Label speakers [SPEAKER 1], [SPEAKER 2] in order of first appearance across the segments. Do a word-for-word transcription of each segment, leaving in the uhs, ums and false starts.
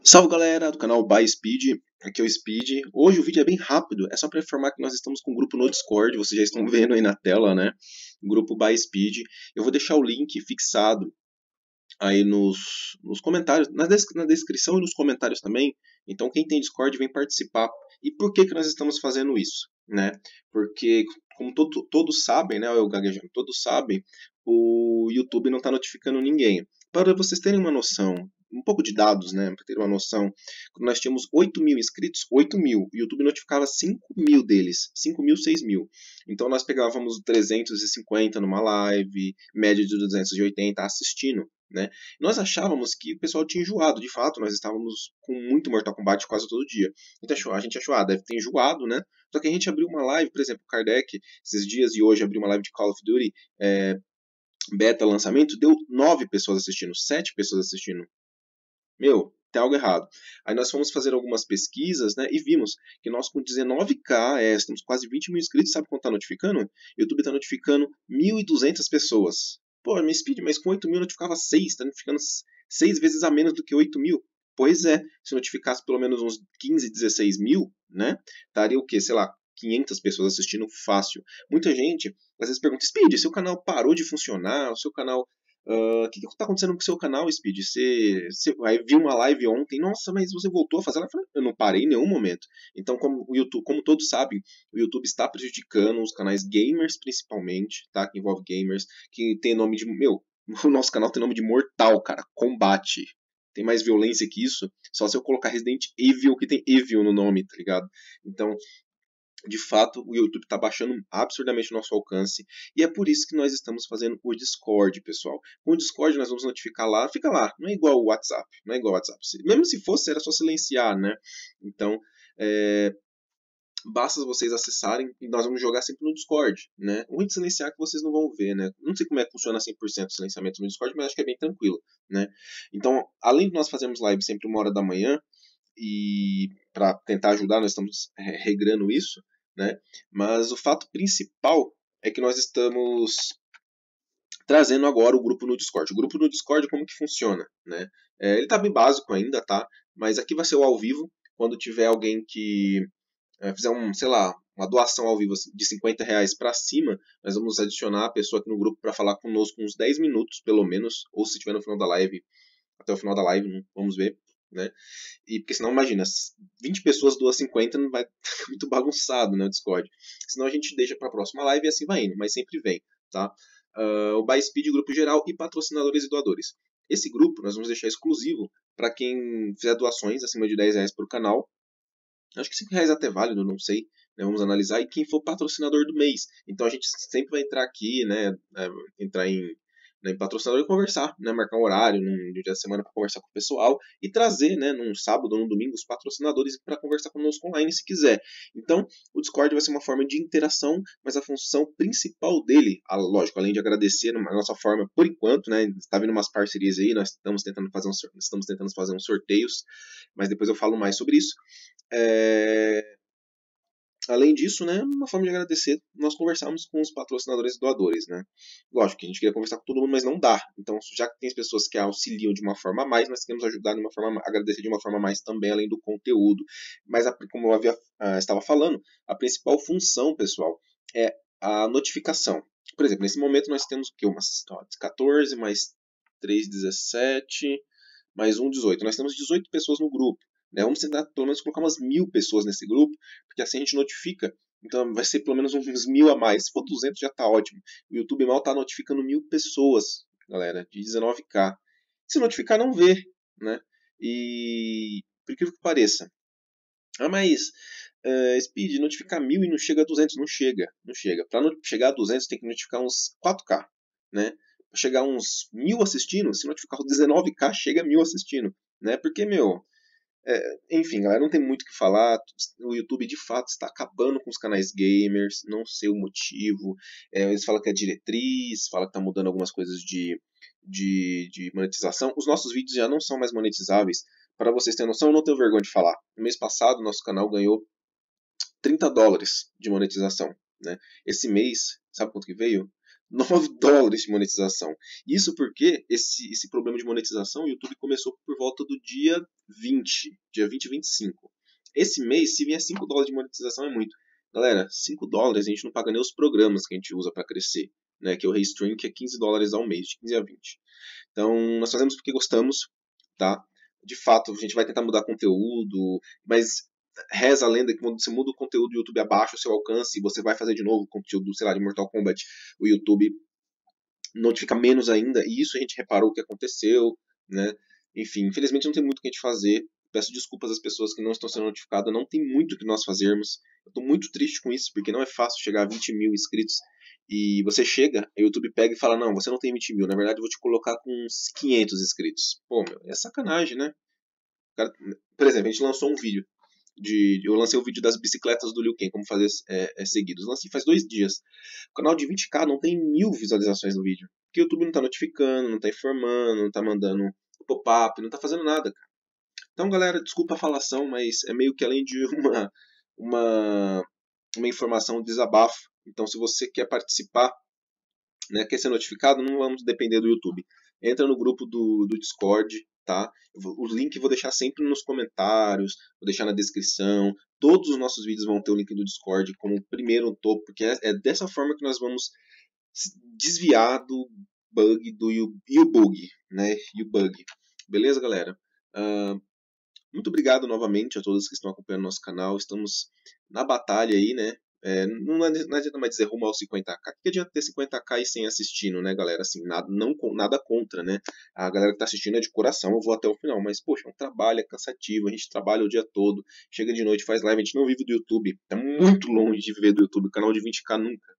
[SPEAKER 1] Salve galera do canal By Speed, aqui é o Speed. Hoje o vídeo é bem rápido, é só para informar que nós estamos com um grupo no Discord, vocês já estão vendo aí na tela, né? Grupo By Speed. Eu vou deixar o link fixado aí nos, nos comentários, na, des na descrição e nos comentários também. Então quem tem Discord vem participar. E por que que nós estamos fazendo isso, né? Porque, como todo, todos sabem, né? Eu gaguejando, todos sabem, o YouTube não está notificando ninguém. Para vocês terem uma noção, um pouco de dados, né, para ter uma noção, quando nós tínhamos oito mil inscritos, oito mil, o YouTube notificava cinco mil deles, cinco mil, seis mil. Então nós pegávamos trezentos e cinquenta numa live, média de duzentos e oitenta assistindo, né? Nós achávamos que o pessoal tinha enjoado, de fato, nós estávamos com muito Mortal Kombat quase todo dia. Então a gente achou, ah, deve ter enjoado, né? Só que a gente abriu uma live, por exemplo, o Kardec, esses dias e hoje abriu uma live de Call of Duty, é, beta lançamento, deu nove pessoas assistindo, sete pessoas assistindo. Meu, tem algo errado. Aí nós fomos fazer algumas pesquisas, né, e vimos que nós com dezenove K, é, estamos quase vinte mil inscritos, sabe quanto está notificando? O YouTube está notificando mil e duzentas pessoas. Pô, minha Speed, mas com oito mil notificava seis, está notificando seis vezes a menos do que oito mil. Pois é, se notificasse pelo menos uns quinze, dezesseis mil, né, estaria o quê? Sei lá, quinhentas pessoas assistindo fácil. Muita gente, às vezes pergunta, Speed, seu canal parou de funcionar, o seu canal... O uh, que está acontecendo com o seu canal, Speed? Você, você aí viu uma live ontem, nossa, mas você voltou a fazer? Ela falou, eu não parei em nenhum momento. Então, como o YouTube, como todos sabem, o YouTube está prejudicando os canais gamers, principalmente, tá? Que envolve gamers, que tem nome de, meu, o nosso canal tem nome de mortal, cara, combate. Tem mais violência que isso? Só se eu colocar Resident Evil, que tem Evil no nome, tá ligado? Então, de fato, o YouTube está baixando absurdamente o nosso alcance e é por isso que nós estamos fazendo o Discord, pessoal. Com o Discord nós vamos notificar lá, fica lá, não é igual o WhatsApp, não é igual o WhatsApp. Mesmo se fosse, era só silenciar, né? Então, é, basta vocês acessarem e nós vamos jogar sempre no Discord, né? O ruim de silenciar é que vocês não vão ver, né? Não sei como é que funciona cem por cento o silenciamento no Discord, mas acho que é bem tranquilo, né? Então, além de nós fazermos live sempre uma hora da manhã, e para tentar ajudar, nós estamos regrando isso, né? Mas o fato principal é que nós estamos trazendo agora o grupo no Discord. O grupo no Discord, como que funciona, né? É, ele está bem básico ainda, tá? Mas aqui vai ser o ao vivo, quando tiver alguém que é, fizer um, sei lá, uma doação ao vivo de cinquenta reais para cima, nós vamos adicionar a pessoa aqui no grupo para falar conosco uns dez minutos, pelo menos, ou se estiver no final da live, até o final da live, vamos ver, né? E porque senão, imagina, vinte pessoas doam cinquenta, não vai ficar muito bagunçado, né, o Discord. Senão a gente deixa para a próxima live e assim vai indo, mas sempre vem, tá? Uh, o By Speed, grupo geral e patrocinadores e doadores. Esse grupo nós vamos deixar exclusivo para quem fizer doações acima de dez reais por canal. Acho que cinco reais até válido, não sei. Né, vamos analisar. E quem for patrocinador do mês. Então a gente sempre vai entrar aqui, né, entrar em né, patrocinador e conversar, né, marcar um horário num dia da semana para conversar com o pessoal e trazer, né, num sábado ou num domingo os patrocinadores para conversar conosco online se quiser. Então, o Discord vai ser uma forma de interação, mas a função principal dele, a, lógico, além de agradecer a nossa forma por enquanto, né, está vindo umas parcerias aí, nós estamos tentando fazer uns, estamos tentando fazer uns sorteios, mas depois eu falo mais sobre isso. É... Além disso, né, uma forma de agradecer, nós conversamos com os patrocinadores e doadores, né? Lógico que a gente queria conversar com todo mundo, mas não dá. Então, já que tem as pessoas que auxiliam de uma forma a mais, nós queremos ajudar de uma forma, agradecer de uma forma a mais também, além do conteúdo. Mas, como eu havia, uh, estava falando, a principal função, pessoal, é a notificação. Por exemplo, nesse momento nós temos o quê? Umas quatorze, mais três, dezessete, mais um, dezoito. Nós temos dezoito pessoas no grupo. Né? Vamos tentar pelo menos colocar umas mil pessoas nesse grupo, porque assim a gente notifica. Então vai ser pelo menos uns mil a mais. Se for duzentos já está ótimo. O YouTube mal está notificando mil pessoas, galera, de dezenove K. Se notificar, não vê. Né? E por incrível que pareça. Ah, mas uh, Speed, notificar mil e não chega a duzentos. Não chega, não chega. Para chegar a duzentos tem que notificar uns quatro K. Né? Para chegar a uns mil assistindo, se notificar os dezenove K, chega a mil assistindo. Né? Porque, meu... É, enfim, galera, não tem muito o que falar. O YouTube de fato está acabando com os canais gamers. Não sei o motivo. É, eles falam que é diretriz, falam que está mudando algumas coisas de, de, de monetização. Os nossos vídeos já não são mais monetizáveis. Para vocês terem noção, eu não tenho vergonha de falar. No mês passado, nosso canal ganhou trinta dólares de monetização. Né? Esse mês, sabe quanto que veio? nove dólares de monetização. Isso porque esse, esse problema de monetização, o YouTube começou por volta do dia vinte, dia vinte e vinte e cinco. Esse mês, se vier cinco dólares de monetização, é muito. Galera, cinco dólares a gente não paga nem os programas que a gente usa para crescer, né? Que é o Restream, que é quinze dólares ao mês, de quinze a vinte. Então, nós fazemos porque gostamos, tá? De fato, a gente vai tentar mudar conteúdo, mas reza a lenda que quando você muda o conteúdo do YouTube abaixo o seu alcance e você vai fazer de novo o conteúdo, sei lá, de Mortal Kombat, o YouTube notifica menos ainda, e isso a gente reparou que aconteceu, né? Enfim, infelizmente não tem muito o que a gente fazer. Peço desculpas às pessoas que não estão sendo notificadas, não tem muito o que nós fazermos. Eu estou muito triste com isso, porque não é fácil chegar a vinte mil inscritos. E você chega, o YouTube pega e fala, não, você não tem vinte mil, na verdade eu vou te colocar com uns quinhentos inscritos. Pô, meu, é sacanagem, né? Cara, por exemplo, a gente lançou um vídeo. De, eu lancei o vídeo das bicicletas do Liu Kang, como fazer é, é, seguidos. Lancei faz dois dias. O canal de vinte k não tem mil visualizações no vídeo. Porque o YouTube não tá notificando, não tá informando, não tá mandando pop-up, não tá fazendo nada, cara. Então, galera, desculpa a falação, mas é meio que além de uma, uma, uma informação, um desabafo. Então, se você quer participar, né, quer ser notificado, não vamos depender do YouTube. Entra no grupo do, do Discord, tá? O link eu vou deixar sempre nos comentários, vou deixar na descrição. Todos os nossos vídeos vão ter o link do Discord como primeiro no topo, porque é, é dessa forma que nós vamos desviar do bug do U-Bug, né? U-Bug. Beleza, galera? Uh, muito obrigado novamente a todos que estão acompanhando nosso canal. Estamos na batalha aí, né? É, não adianta mais dizer rumo aos cinquenta k. Que adianta ter cinquenta k e sem assistindo, né, galera? Assim, nada, não, nada contra, né? A galera que tá assistindo é de coração, eu vou até o final. Mas, poxa, é um trabalho, é cansativo, a gente trabalha o dia todo, chega de noite, faz live, a gente não vive do YouTube. É muito longe de viver do YouTube. O canal de vinte k nunca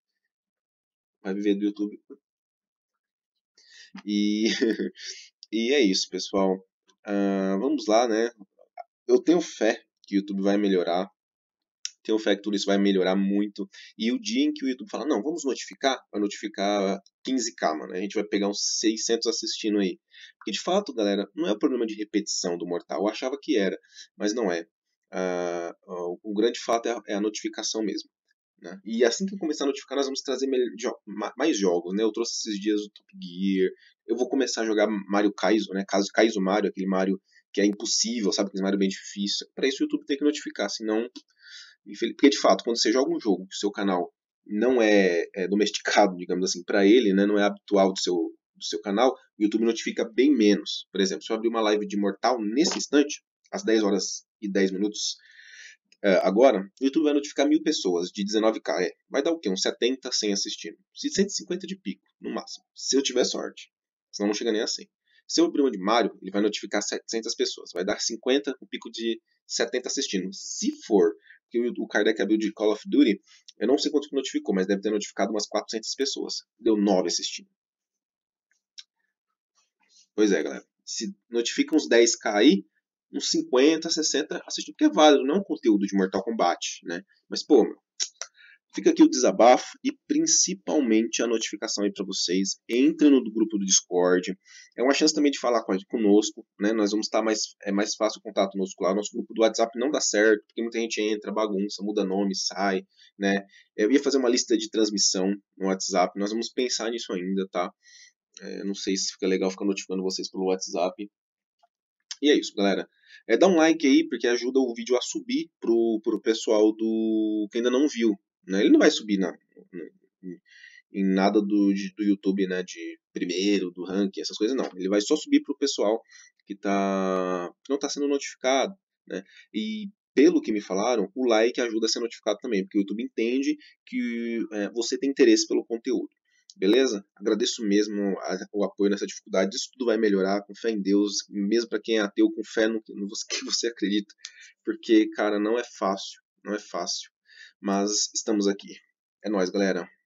[SPEAKER 1] vai viver do YouTube. E, e é isso, pessoal. Uh, vamos lá, né? Eu tenho fé que o YouTube vai melhorar. Tenho fé que tudo isso vai melhorar muito. E o dia em que o YouTube fala, não, vamos notificar, vai notificar quinze k, mano. A gente vai pegar uns seiscentos assistindo aí. Porque, de fato, galera, não é o problema de repetição do Mortal. Eu achava que era, mas não é. Uh, o grande fato é a, é a notificação mesmo. Né? E assim que eu começar a notificar, nós vamos trazer mais jogos. Né? Eu trouxe esses dias o Top Gear. Eu vou começar a jogar Mario Kaizo, né? Kaizo Mario, aquele Mario que é impossível, sabe? Aquele Mario bem difícil. Para isso o YouTube tem que notificar, senão... Porque, de fato, quando você joga um jogo que o seu canal não é, é domesticado, digamos assim, para ele, né, não é habitual do seu, do seu canal, o YouTube notifica bem menos. Por exemplo, se eu abrir uma live de Mortal nesse instante, às dez horas e dez minutos, é, agora, o YouTube vai notificar mil pessoas de dezenove k. É, vai dar o quê? Uns setenta, cem assistindo. cento e cinquenta de pico, no máximo. Se eu tiver sorte. Senão não chega nem a cem. Se eu abrir uma de Mario, ele vai notificar setecentas pessoas. Vai dar cinquenta, um pico de setenta assistindo. Se for, porque o Kardec abriu de Call of Duty, eu não sei quanto que notificou, mas deve ter notificado umas quatrocentas pessoas. Deu nove assistindo. Pois é, galera. Se notifica uns dez k aí, uns cinquenta, sessenta assistindo, porque é válido, não é um conteúdo de Mortal Kombat, né? Mas, pô, meu, fica aqui o desabafo e principalmente a notificação aí para vocês. Entrem no grupo do Discord. É uma chance também de falar conosco, né? Nós vamos estar mais é mais fácil o contato conosco lá. Nosso grupo do WhatsApp não dá certo, porque muita gente entra, bagunça, muda nome, sai, né? Eu ia fazer uma lista de transmissão no WhatsApp. Nós vamos pensar nisso ainda, tá? É, não sei se fica legal ficar notificando vocês pelo WhatsApp. E é isso, galera. É, dá um like aí, porque ajuda o vídeo a subir pro, pro pessoal do que ainda não viu. Né? Ele não vai subir na, na, em nada do, de, do YouTube, né? De primeiro, do ranking, essas coisas, não. Ele vai só subir pro pessoal que, tá, que não está sendo notificado. Né? E pelo que me falaram, o like ajuda a ser notificado também, porque o YouTube entende que é, você tem interesse pelo conteúdo. Beleza? Agradeço mesmo a, o apoio nessa dificuldade. Isso tudo vai melhorar, com fé em Deus, mesmo para quem é ateu, com fé no, no que você acredita. Porque, cara, não é fácil. Não é fácil. Mas estamos aqui. É nóis, galera.